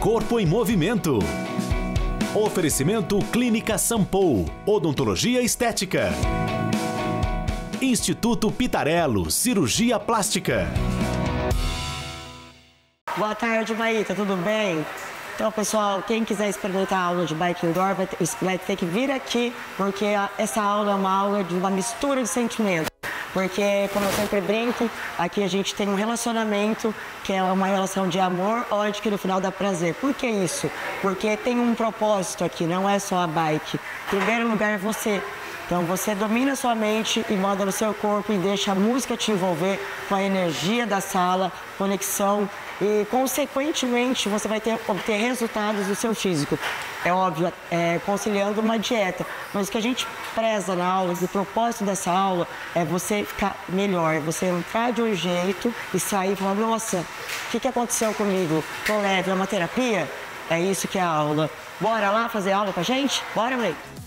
Corpo em Movimento. Oferecimento Clínica Sampo, Odontologia Estética. Instituto Pitarello, Cirurgia Plástica. Boa tarde, Maíta, tudo bem? Então, pessoal, quem quiser experimentar a aula de Bike Indoor vai ter que vir aqui, porque essa aula é uma aula de uma mistura de sentimentos. Porque, como eu sempre brinco, aqui a gente tem um relacionamento que é uma relação de amor, ódio que no final dá prazer. Por que isso? Porque tem um propósito aqui, não é só a bike. Em primeiro lugar é você. Então você domina sua mente e manda no seu corpo e deixa a música te envolver com a energia da sala, conexão e, consequentemente, você vai obter resultados do seu físico. É óbvio, conciliando uma dieta, mas o que a gente preza na aula, o propósito dessa aula é você ficar melhor, você entrar de um jeito e sair falando, nossa, o que aconteceu comigo? Tô leve, é uma terapia? É isso que é a aula. Bora lá fazer aula com a gente? Bora, Lei?